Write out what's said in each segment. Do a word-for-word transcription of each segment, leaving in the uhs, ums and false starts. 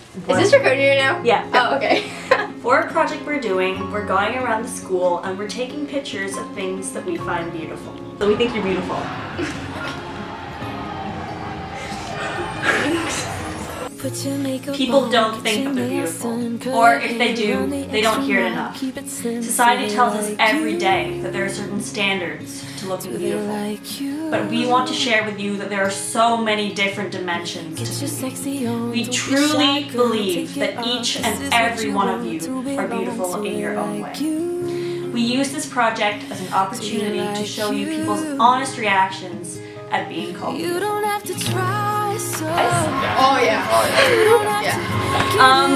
Is this recording right now? Yeah. Oh, okay. For a project we're doing, we're going around the school and we're taking pictures of things that we find beautiful. So we think you're beautiful. People don't think that they're beautiful, or if they do, they don't hear it enough. Society tells us every day that there are certain standards to looking beautiful, but we want to share with you that there are so many different dimensions to beauty. We truly believe that each and every one of you are beautiful in your own way. We use this project as an opportunity to show you people's honest reactions at being called beautiful. Oh yeah. Oh yeah. Yeah. Um.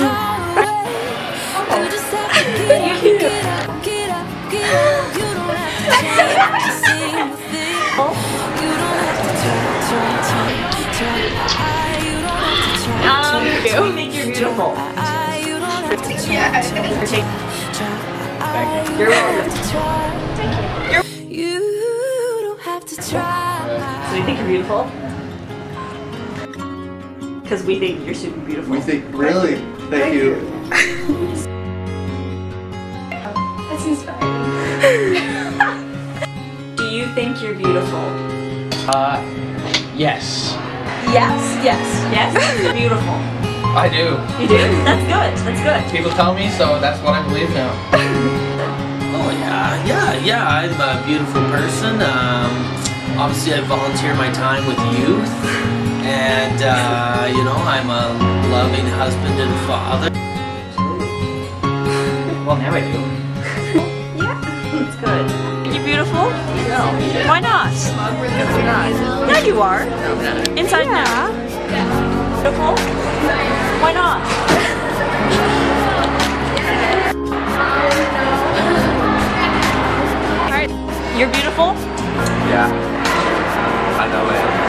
um, we think you're beautiful. Yeah. You're welcome. Thank you. So we think you're beautiful? Because we think you're super beautiful. We think, really? Thank, Thank you. you. That's inspiring. Do you think you're beautiful? Uh, yes. Yes, yes, yes, you're beautiful. I do. You do? That's good, that's good. People tell me, so that's what I believe now. Oh yeah, yeah, yeah, I'm a beautiful person. Um, obviously I volunteer my time with youth. And, uh, you know, I'm a loving husband and father. Well, now I do. Yeah, that's good. Are you beautiful? No. Why not? Yeah, you are. Inside now. Yeah. Beautiful? Why not? Alright, you're beautiful? Yeah. I know I am.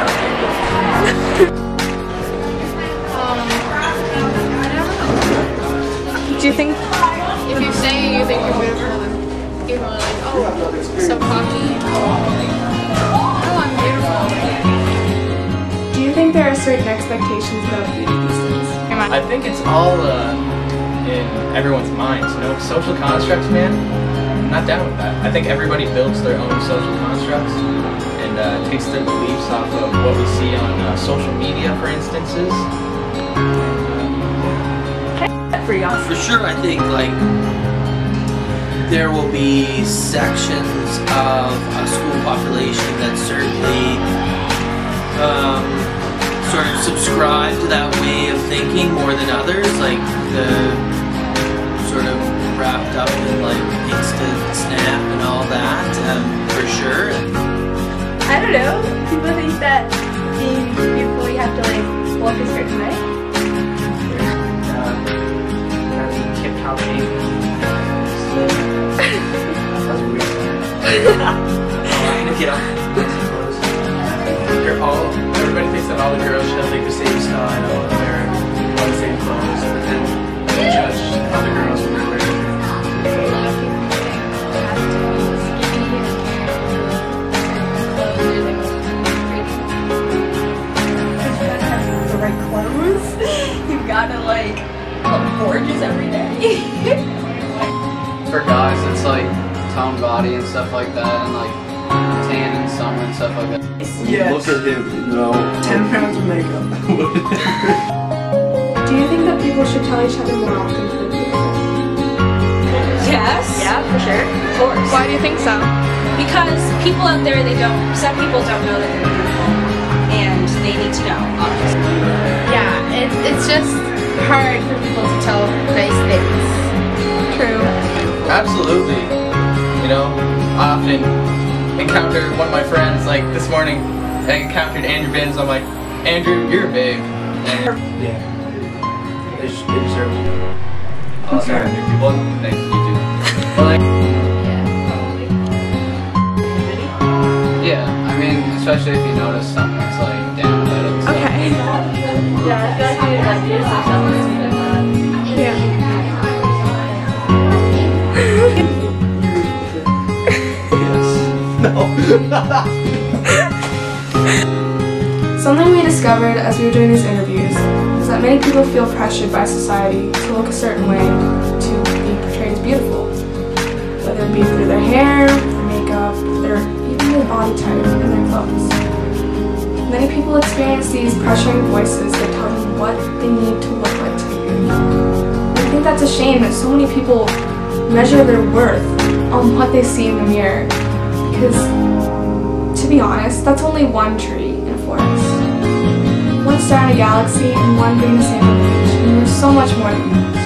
Do you think if you're saying you think you're beautiful, then you're like, oh, so cocky. Oh, I'm beautiful. Do you think there are certain expectations about beauty these days? I think it's all uh, in everyone's minds, you know? Social constructs, man. I'm not down with that. I think everybody builds their own social constructs and uh, takes their beliefs off of what we see on uh, social media, for instances. For you. For sure, I think, like, there will be sections of a school population that certainly um, sort of subscribe to that way of thinking more than others, like the sort of wrapped up in like instant snap and all that, um, for sure. I don't know. People think that being beautiful you have to like walk a certain way. How many? That's weird. Alright, get up. You're all, everybody thinks that all the girls should have like the same style and they're all the same clothes, but then they judge other girls when they're wearing The right clothes? You gotta like look gorgeous every day. For guys, it's like tone body and stuff like that, and like tan in summer and stuff like that. Yes. Look at him, no. Ten pounds of makeup. Do you think that people should tell each other more often that they're beautiful? Yes. Yeah, for sure. Of course. Why do you think so? Because people out there, they don't, some people don't know that they're beautiful, and they need to know, obviously. Yeah, it, it's just hard for people to tell nice things. True. Absolutely. You know, I often encounter one of my friends, like this morning, I encountered Andrew Binns. I'm like, Andrew, you're big. And yeah. They, just, they deserve it. Oh, sorry, Andrew. Well, thank you, too. But like, Yeah, I mean, especially if you notice something that's like down about it. Okay. Yeah, I feel like we like use ourselves. Yeah. Something we discovered as we were doing these interviews is that that many people feel pressured by society to look a certain way to be portrayed as beautiful. Whether it be through their hair, their makeup, their, even their body type, and their clothes. Many people experience these pressuring voices that tell them what they need to look like to be beautiful. I think that's a shame that so many people measure their worth on what they see in the mirror. Because, to be honest, that's only one tree in a forest. One star in a galaxy and one grain of sand on the beach, and there's so much more than that.